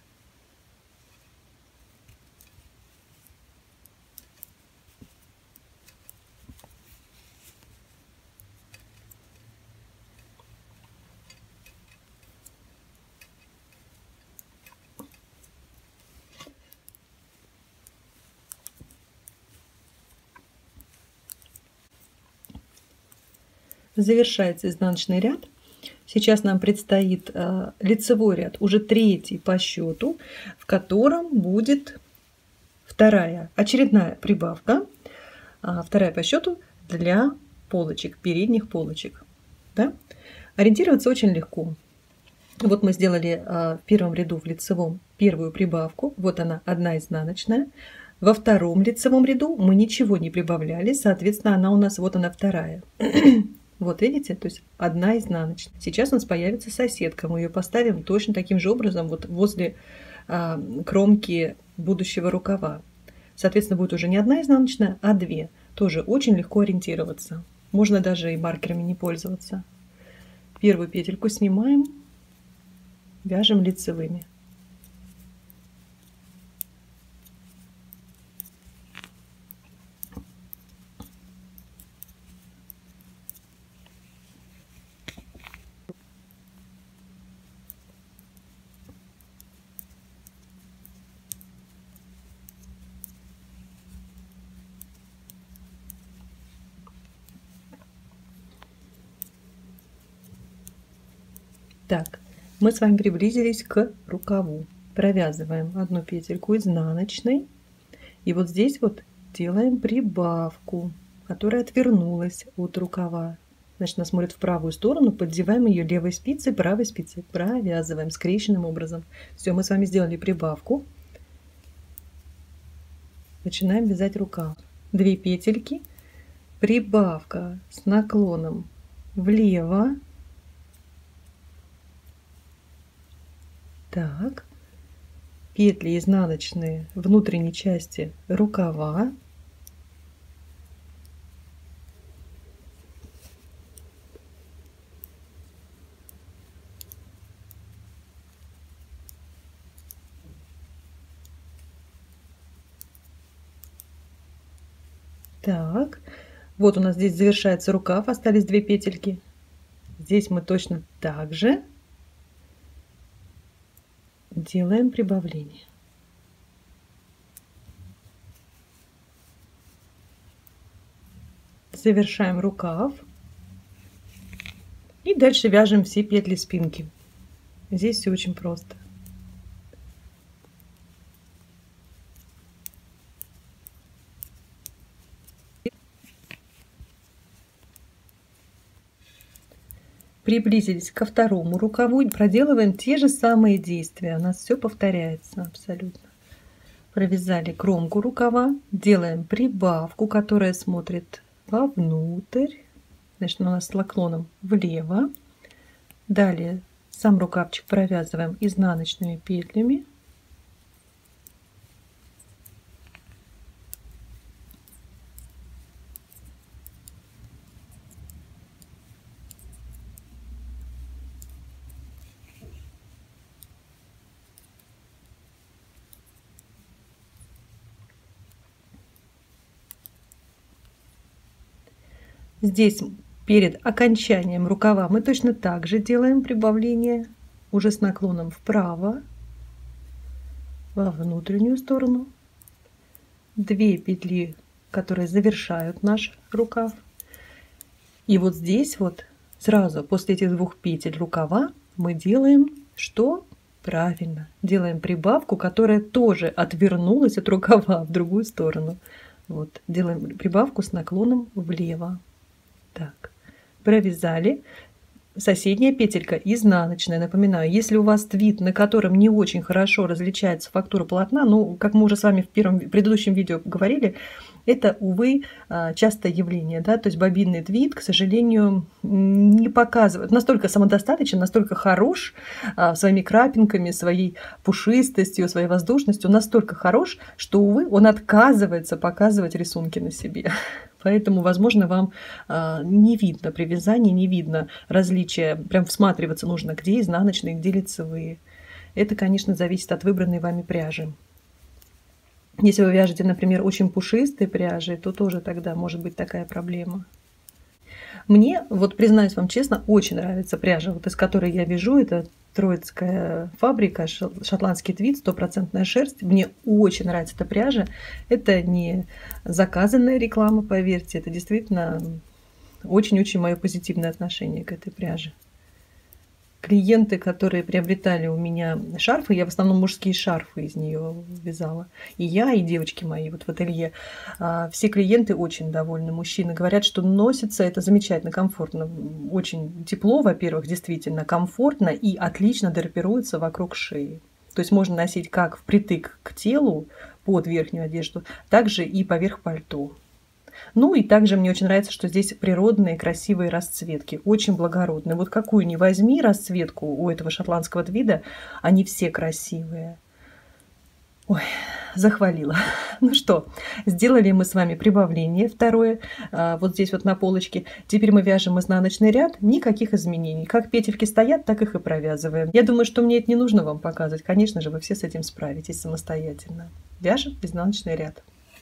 Завершается изнаночный ряд. Сейчас нам предстоит э, лицевой ряд, уже третий по счету, в котором будет вторая очередная прибавка, э, вторая по счету для полочек, передних полочек. Да? Ориентироваться очень легко. Вот мы сделали э, в первом ряду в лицевом первую прибавку, вот она, одна изнаночная. Во втором лицевом ряду мы ничего не прибавляли, соответственно, она у нас, вот она вторая. Вот видите, то есть одна изнаночная. Сейчас у нас появится соседка, мы ее поставим точно таким же образом вот возле а, кромки будущего рукава. Соответственно, будет уже не одна изнаночная, а две. Тоже очень легко ориентироваться. Можно даже и маркерами не пользоваться. Первую петельку снимаем, вяжем лицевыми. Так, мы с вами приблизились к рукаву. Провязываем одну петельку изнаночной. И вот здесь вот делаем прибавку, которая отвернулась от рукава. Значит, она смотрит в правую сторону, поддеваем ее левой спицей, правой спицей. Провязываем скрещенным образом. Все, мы с вами сделали прибавку. Начинаем вязать рукав. Две петельки, прибавка с наклоном влево. Так, петли изнаночные внутренней части рукава. Так, вот у нас здесь завершается рукав, остались две петельки. Здесь мы точно так же делаем прибавление. Завершаем рукав. И дальше вяжем все петли спинки. Здесь все очень просто. Приблизились ко второму рукаву и проделываем те же самые действия. У нас все повторяется абсолютно. Провязали кромку рукава, делаем прибавку, которая смотрит вовнутрь. Значит, у нас с наклоном влево. Далее сам рукавчик провязываем изнаночными петлями. Здесь перед окончанием рукава мы точно так же делаем прибавление, уже с наклоном вправо, во внутреннюю сторону. Две петли, которые завершают наш рукав. И вот здесь вот сразу после этих двух петель рукава мы делаем что? Правильно, делаем прибавку, которая тоже отвернулась от рукава в другую сторону. Вот, делаем прибавку с наклоном влево. Так, провязали. соседняя петелька изнаночная. Напоминаю, если у вас твид, на котором не очень хорошо различается фактура полотна, ну, как мы уже с вами в первом, в предыдущем видео говорили, это, увы, частое явление, да, то есть бобинный твид, к сожалению, не показывает, настолько самодостаточен, настолько хорош своими крапинками, своей пушистостью, своей воздушностью, настолько хорош, что, увы, он отказывается показывать рисунки на себе. Поэтому, возможно, вам не видно при вязании, не видно различия, прям всматриваться нужно, где изнаночные, где лицевые. Это, конечно, зависит от выбранной вами пряжи. Если вы вяжете, например, очень пушистой пряжей, то тоже тогда может быть такая проблема. Мне, вот признаюсь вам честно, очень нравится пряжа, вот из которой я вяжу. Это Троицкая фабрика, шотландский твид, стопроцентная шерсть. Мне очень нравится эта пряжа. Это не заказанная реклама, поверьте. Это действительно очень-очень мое позитивное отношение к этой пряже. Клиенты, которые приобретали у меня шарфы, я в основном мужские шарфы из нее вязала. И я, и девочки мои вот в ателье. Все клиенты очень довольны. Мужчины говорят, что носится это замечательно, комфортно. Очень тепло, во-первых, действительно комфортно и отлично драпируется вокруг шеи. То есть можно носить как впритык к телу под верхнюю одежду, так же и поверх пальто. Ну и также мне очень нравится, что здесь природные красивые расцветки, очень благородные. Вот какую ни возьми расцветку у этого шотландского твида, они все красивые. Ой, захвалила. Ну что, сделали мы с вами прибавление второе, вот здесь вот на полочке. Теперь мы вяжем изнаночный ряд, никаких изменений. Как петельки стоят, так их и провязываем. Я думаю, что мне это не нужно вам показывать. Конечно же, вы все с этим справитесь самостоятельно. Вяжем изнаночный ряд.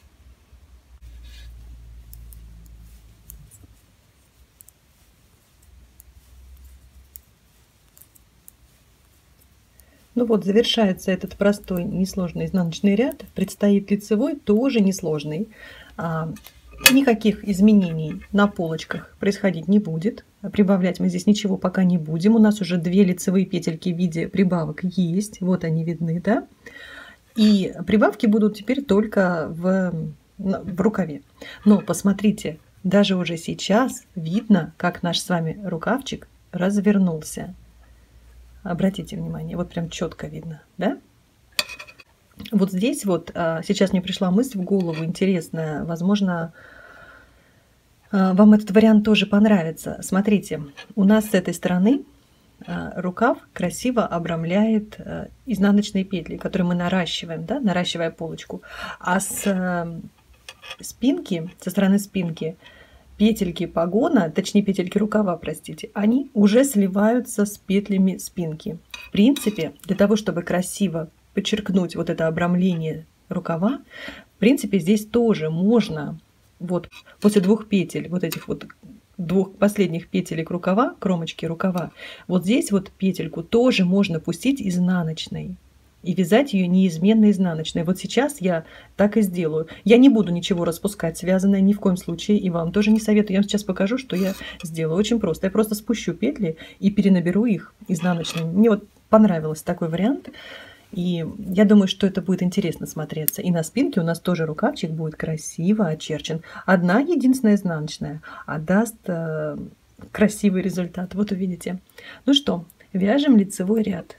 Ну вот, завершается этот простой, несложный изнаночный ряд. Предстоит лицевой, тоже несложный. А, никаких изменений на полочках происходить не будет. Прибавлять мы здесь ничего пока не будем. У нас уже две лицевые петельки в виде прибавок есть. Вот они видны, да? И прибавки будут теперь только в, в рукаве. Но посмотрите, даже уже сейчас видно, как наш с вами рукавчик развернулся. Обратите внимание, вот прям четко видно, да? Вот здесь вот сейчас мне пришла мысль в голову интересная, возможно, вам этот вариант тоже понравится. Смотрите, у нас с этой стороны рукав красиво обрамляет изнаночные петли, которые мы наращиваем, да, наращивая полочку, а с спинки, со стороны спинки, петельки погона, точнее петельки рукава, простите, они уже сливаются с петлями спинки. В принципе, для того, чтобы красиво подчеркнуть вот это обрамление рукава, в принципе, здесь тоже можно вот после двух петель, вот этих вот двух последних петелек рукава, кромочки рукава, вот здесь вот петельку тоже можно пустить изнаночной и вязать ее неизменно изнаночной. Вот сейчас я так и сделаю. Я не буду ничего распускать связанное ни в коем случае, и вам тоже не советую. Я вам сейчас покажу, что я сделаю. Очень просто. Я просто спущу петли и перенаберу их изнаночными. Мне вот понравился такой вариант, и я думаю, что это будет интересно смотреться. И на спинке у нас тоже рукавчик будет красиво очерчен. Одна единственная изнаночная, а даст э, красивый результат. Вот увидите. Ну что, вяжем лицевой ряд.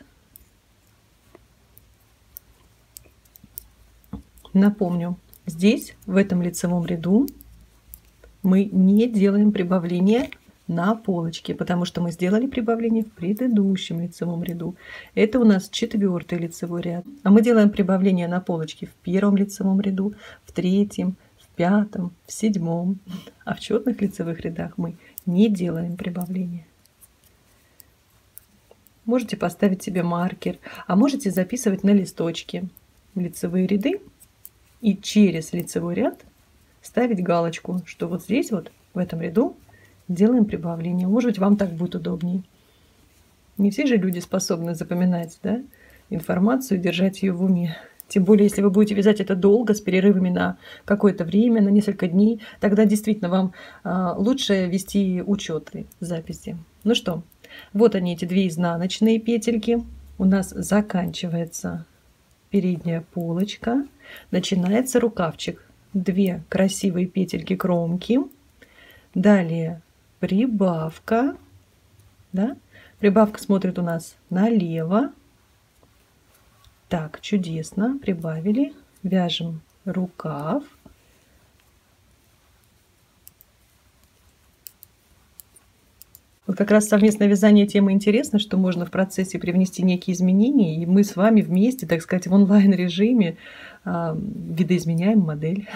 Напомню, здесь, в этом лицевом ряду, мы не делаем прибавление на полочке, потому что мы сделали прибавление в предыдущем лицевом ряду. Это у нас четвертый лицевой ряд. А мы делаем прибавление на полочке в первом лицевом ряду, в третьем, в пятом, в седьмом. А в четных лицевых рядах мы не делаем прибавления. Можете поставить себе маркер, а можете записывать на листочке лицевые ряды и через лицевой ряд ставить галочку, что вот здесь вот в этом ряду делаем прибавление. Может быть, вам так будет удобнее. Не все же люди способны запоминать, да, информацию, держать ее в уме. Тем более, если вы будете вязать это долго, с перерывами на какое-то время, на несколько дней, тогда действительно вам а, лучше вести учеты, записи. Ну что, вот они, эти две изнаночные петельки. У нас заканчивается передняя полочка, начинается рукавчик. Две красивые петельки кромки, далее прибавка, да? Прибавка смотрит у нас налево. Так, чудесно, прибавили. Вяжем рукав. Вот как раз совместное вязание тема интересна, что можно в процессе привнести некие изменения, и мы с вами вместе, так сказать, в онлайн-режиме э, видоизменяем модель.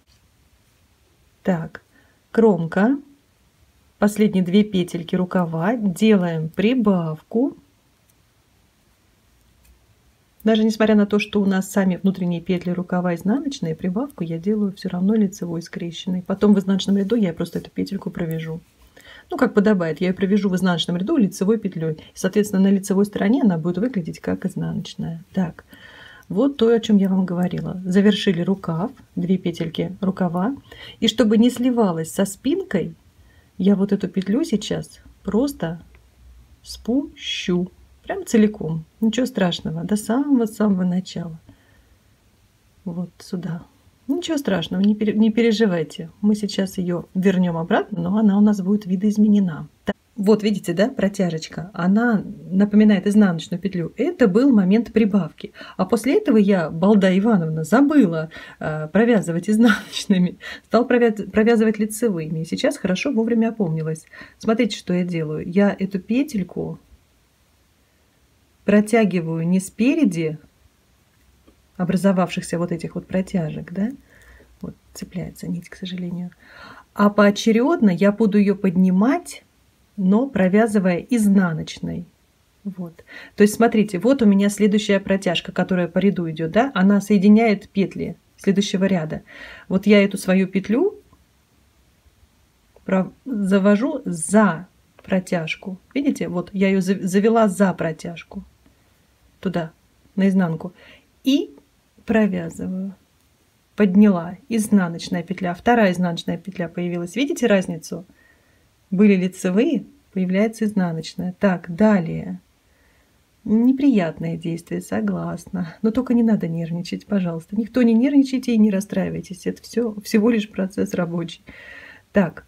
Так, кромка, последние две петельки рукава, делаем прибавку. Даже несмотря на то, что у нас сами внутренние петли рукава изнаночные, прибавку я делаю все равно лицевой скрещенной. Потом в изнаночном ряду я просто эту петельку провяжу. Ну, как подобает, я ее провяжу в изнаночном ряду лицевой петлей. И, соответственно, на лицевой стороне она будет выглядеть как изнаночная. Так, вот то, о чем я вам говорила. Завершили рукав, две петельки рукава. И чтобы не сливалась со спинкой, я вот эту петлю сейчас просто спущу. Прям целиком. Ничего страшного. До самого-самого начала. Вот сюда. Ничего страшного, не, пере, не переживайте. Мы сейчас ее вернем обратно, но она у нас будет видоизменена. Вот видите, да, протяжечка, она напоминает изнаночную петлю. Это был момент прибавки. А после этого я, балда Ивановна, забыла э, провязывать изнаночными. Стала провязывать лицевыми. И сейчас хорошо вовремя опомнилась. Смотрите, что я делаю. Я эту петельку протягиваю не спереди образовавшихся вот этих вот протяжек, да, вот цепляется нить, к сожалению, а поочередно я буду ее поднимать, но провязывая изнаночной. Вот. То есть смотрите, вот у меня следующая протяжка, которая по ряду идет, да, она соединяет петли следующего ряда. Вот я эту свою петлю завожу за протяжку. Видите, вот я ее завела за протяжку туда, наизнанку, и провязываю. Подняла, изнаночная петля, вторая изнаночная петля появилась. Видите разницу? Были лицевые, появляется изнаночная. Так, далее. Неприятное действие, согласна. Но только не надо нервничать, пожалуйста. Никто не нервничайте и не расстраивайтесь. Это все всего лишь процесс рабочий. Так,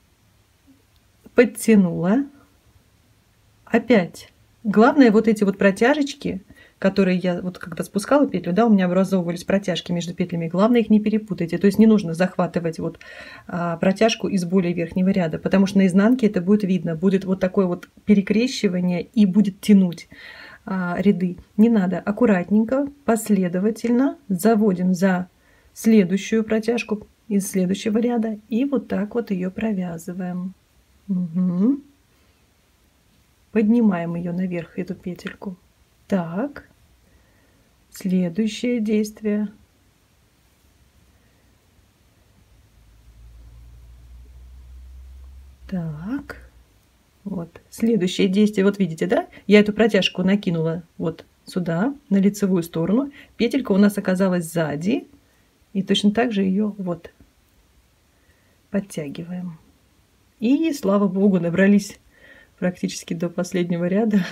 подтянула. Опять. Главное, вот эти вот протяжечки, которые я, вот когда спускала петлю, да, у меня образовывались протяжки между петлями. Главное, их не перепутайте. То есть не нужно захватывать вот а, протяжку из более верхнего ряда, потому что на изнанке это будет видно. Будет вот такое вот перекрещивание и будет тянуть а, ряды. Не надо. Аккуратненько, последовательно заводим за следующую протяжку из следующего ряда и вот так вот ее провязываем. Угу. Поднимаем ее наверх, эту петельку. Так. Следующее действие. Так. Вот. Следующее действие. Вот видите, да? Я эту протяжку накинула вот сюда, на лицевую сторону. Петелька у нас оказалась сзади. И точно так же ее вот подтягиваем. И, слава богу, добрались практически до последнего ряда.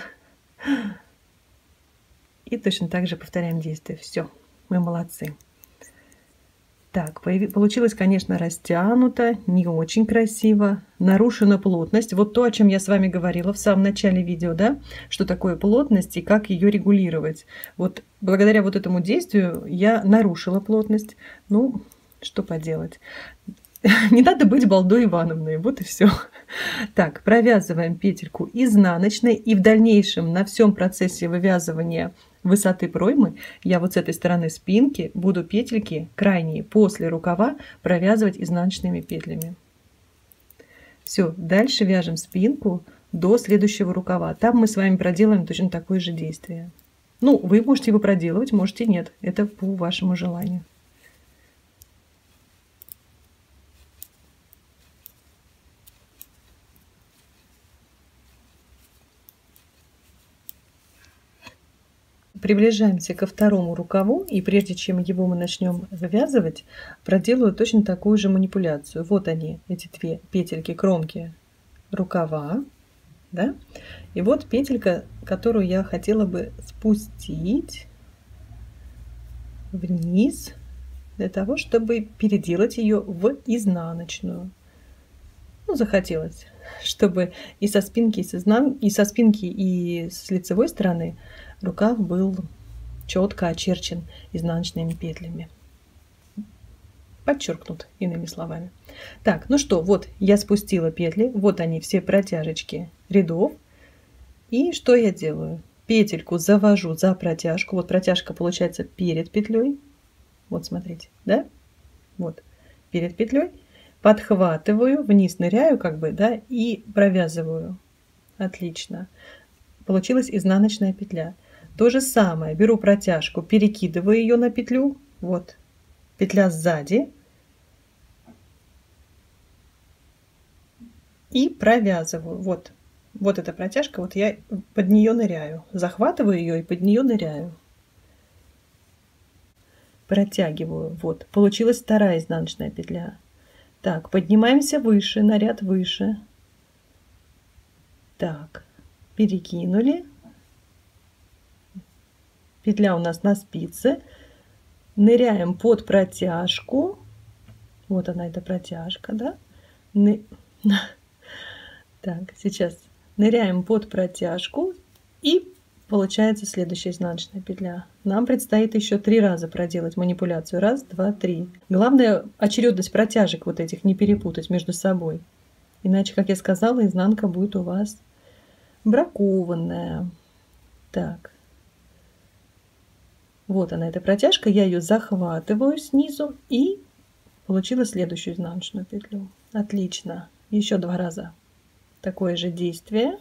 И точно так же повторяем действие. Все, мы молодцы. Так, получилось, конечно, растянуто, не очень красиво, нарушена плотность. Вот то, о чем я с вами говорила в самом начале видео, да, что такое плотность и как ее регулировать. Вот благодаря вот этому действию я нарушила плотность. Ну, что поделать. Не надо быть балдой Ивановной, вот и все. Так, провязываем петельку изнаночной, и в дальнейшем на всем процессе вывязывания высоты проймы я вот с этой стороны спинки буду петельки крайние после рукава провязывать изнаночными петлями. Все, дальше вяжем спинку до следующего рукава. Там мы с вами проделаем точно такое же действие. Ну, вы можете его проделывать, можете нет. Это по вашему желанию. Приближаемся ко второму рукаву, и прежде чем его мы начнем вывязывать, проделаю точно такую же манипуляцию. Вот они, эти две петельки кромки рукава, да? И вот петелька, которую я хотела бы спустить вниз, для того, чтобы переделать ее в изнаночную. Ну, захотелось, чтобы и со спинки, и с изнан и со спинки, и с лицевой стороны рукав был четко очерчен изнаночными петлями. Подчеркнут, иными словами. Так, ну что, вот я спустила петли, вот они все протяжечки рядов. И что я делаю? Петельку завожу за протяжку. Вот протяжка получается перед петлей. Вот смотрите, да? Вот, перед петлей. Подхватываю, вниз ныряю как бы, да, и провязываю. Отлично. Получилась изнаночная петля. То же самое, беру протяжку, перекидываю ее на петлю. Вот, петля сзади. И провязываю. Вот, вот эта протяжка, вот я под нее ныряю. Захватываю ее и под нее ныряю. Протягиваю. Вот, получилась вторая изнаночная петля. Так, поднимаемся выше, на ряд выше. Так, перекинули. Петля у нас на спице. Ныряем под протяжку. Вот она, эта протяжка, да? Ны... Так, сейчас ныряем под протяжку. И получается следующая изнаночная петля. Нам предстоит еще три раза проделать манипуляцию. Раз, два, три. Главное, очередность протяжек вот этих не перепутать между собой. Иначе, как я сказала, изнанка будет у вас бракованная. Так. Вот она, эта протяжка. Я ее захватываю снизу и получила следующую изнаночную петлю. Отлично. Еще два раза. Такое же действие.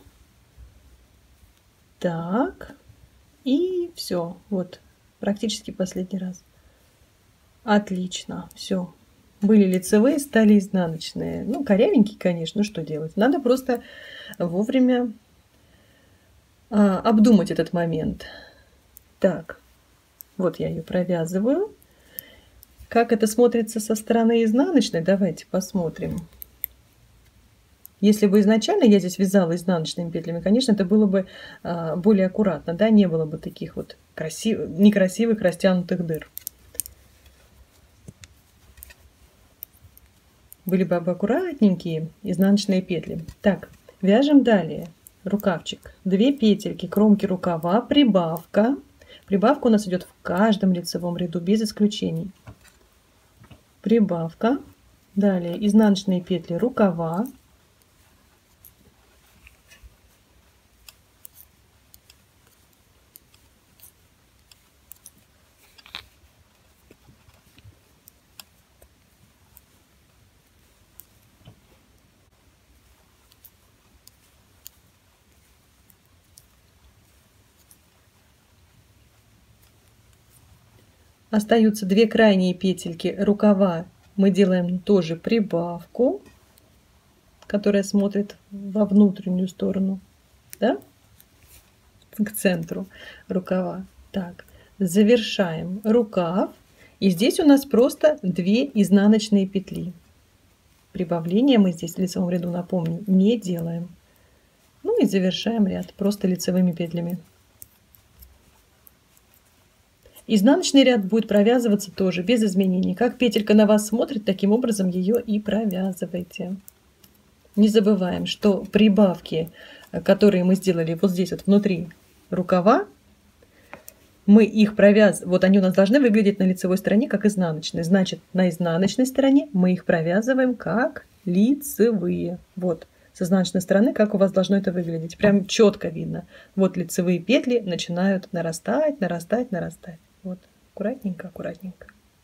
Так. И все. Вот. Практически последний раз. Отлично. Все. Были лицевые, стали изнаночные. Ну, корявенькие, конечно. Что делать? Надо просто вовремя а, обдумать этот момент. Так. Вот я ее провязываю. Как это смотрится со стороны изнаночной? Давайте посмотрим. Если бы изначально я здесь вязала изнаночными петлями, конечно, это было бы а, более аккуратно, да, не было бы таких вот красивых, некрасивых растянутых дыр. Были бы аккуратненькие изнаночные петли. Так, вяжем далее. Рукавчик. Две петельки, кромки рукава, прибавка. Прибавка у нас идет в каждом лицевом ряду, без исключений. Прибавка. Далее изнаночные петли рукава. Остаются две крайние петельки рукава. Мы делаем тоже прибавку, которая смотрит во внутреннюю сторону, да? К центру рукава. Так, завершаем рукав. И здесь у нас просто две изнаночные петли. Прибавления мы здесь в лицевом ряду, напомню, не делаем. Ну и завершаем ряд просто лицевыми петлями. Изнаночный ряд будет провязываться тоже без изменений. Как петелька на вас смотрит, таким образом ее и провязывайте. Не забываем, что прибавки, которые мы сделали вот здесь вот внутри рукава, мы их провязываем, вот они у нас должны выглядеть на лицевой стороне как изнаночные. Значит, на изнаночной стороне мы их провязываем как лицевые. Вот, с изнаночной стороны, как у вас должно это выглядеть. Прям четко видно. Вот лицевые петли начинают нарастать, нарастать, нарастать. Вот, аккуратненько, аккуратненько.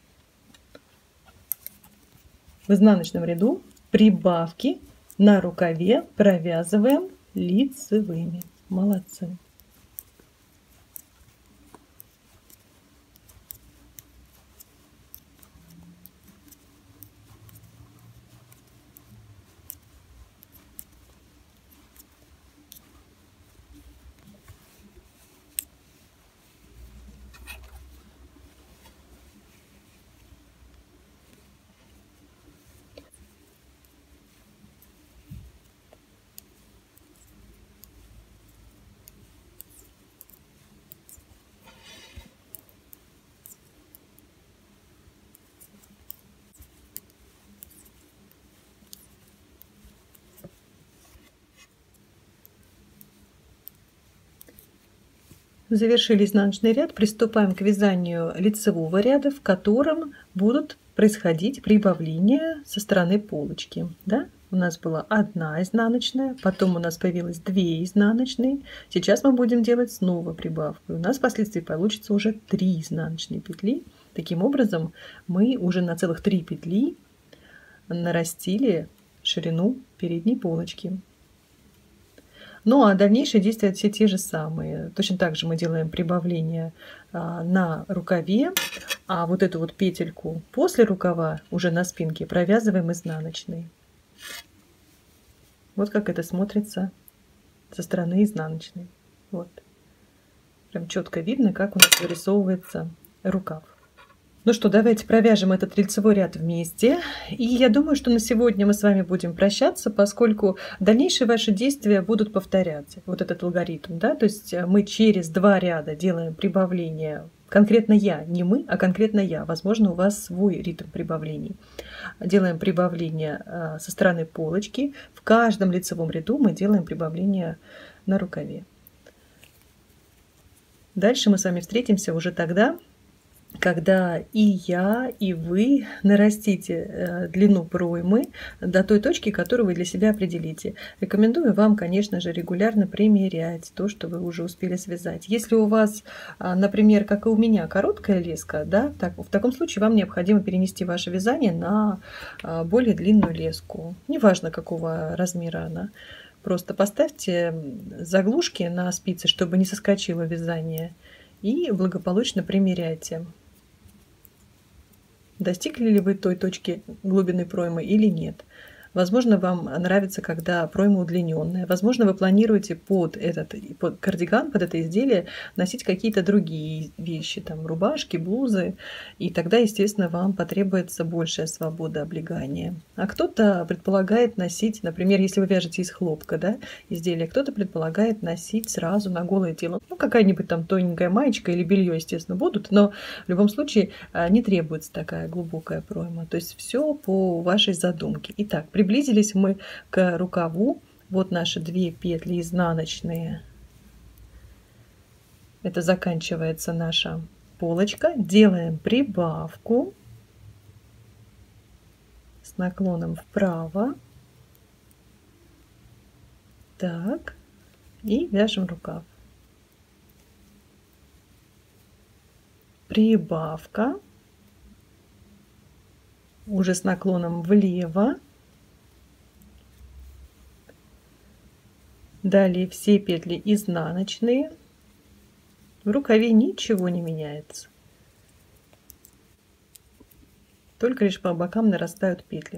В изнаночном ряду прибавки на рукаве провязываем лицевыми. Молодцы. Завершили изнаночный ряд, приступаем к вязанию лицевого ряда, в котором будут происходить прибавления со стороны полочки. Да? У нас была одна изнаночная, потом у нас появилось две изнаночные. Сейчас мы будем делать снова прибавку. У нас впоследствии получится уже три изнаночные петли. Таким образом, мы уже на целых три петли нарастили ширину передней полочки. Ну а дальнейшие действия все те же самые. Точно так же мы делаем прибавление а, на рукаве, а вот эту вот петельку после рукава уже на спинке провязываем изнаночной. Вот как это смотрится со стороны изнаночной. Вот. Прям четко видно, как у нас вырисовывается рукав. Ну что, давайте провяжем этот лицевой ряд вместе. И я думаю, что на сегодня мы с вами будем прощаться, поскольку дальнейшие ваши действия будут повторяться. Вот этот алгоритм, да, то есть мы через два ряда делаем прибавление. Конкретно я, не мы, а конкретно я. Возможно, у вас свой ритм прибавлений. Делаем прибавление со стороны полочки. В каждом лицевом ряду мы делаем прибавление на рукаве. Дальше мы с вами встретимся уже тогда, когда и я, и вы нарастите длину проймы до той точки, которую вы для себя определите. Рекомендую вам, конечно же, регулярно примерять то, что вы уже успели связать. Если у вас, например, как и у меня, короткая леска, да, так, в таком случае вам необходимо перенести ваше вязание на более длинную леску. Неважно, какого размера она. Просто поставьте заглушки на спицы, чтобы не соскочило вязание, и благополучно примеряйте. Достигли ли вы той точки глубины проймы или нет? Возможно, вам нравится, когда пройма удлиненная. Возможно, вы планируете под этот под кардиган, под это изделие носить какие-то другие вещи, там рубашки, блузы. И тогда, естественно, вам потребуется большая свобода облегания. А кто-то предполагает носить, например, если вы вяжете из хлопка, да, изделие, кто-то предполагает носить сразу на голое тело. Ну, какая-нибудь там тоненькая маечка или белье, естественно, будут, но в любом случае не требуется такая глубокая пройма. То есть все по вашей задумке. Итак, приблизились мы к рукаву. Вот наши две петли изнаночные. Это заканчивается наша полочка. Делаем прибавку с наклоном вправо. Так. И вяжем рукав. Прибавка. Уже с наклоном влево. Далее все петли изнаночные. В рукаве ничего не меняется. Только лишь по бокам нарастают петли.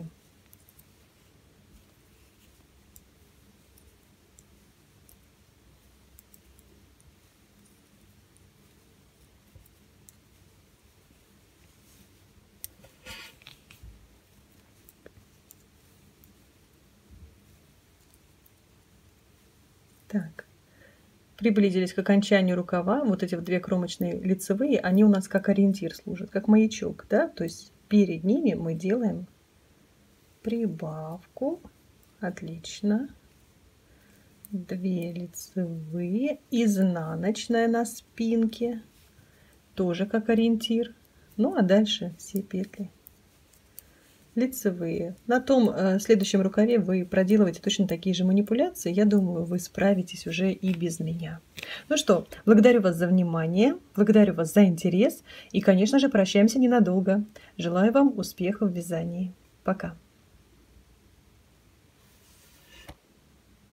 Так, приблизились к окончанию рукава. Вот эти вот две кромочные лицевые, они у нас как ориентир служат, как маячок, да? То есть перед ними мы делаем прибавку. Отлично. Две лицевые, изнаночная на спинке, тоже как ориентир. Ну а дальше все петли лицевые. На том э, следующем рукаве вы проделываете точно такие же манипуляции. Я думаю, вы справитесь уже и без меня. Ну что, благодарю вас за внимание, благодарю вас за интерес и, конечно же, прощаемся ненадолго. Желаю вам успехов в вязании. Пока!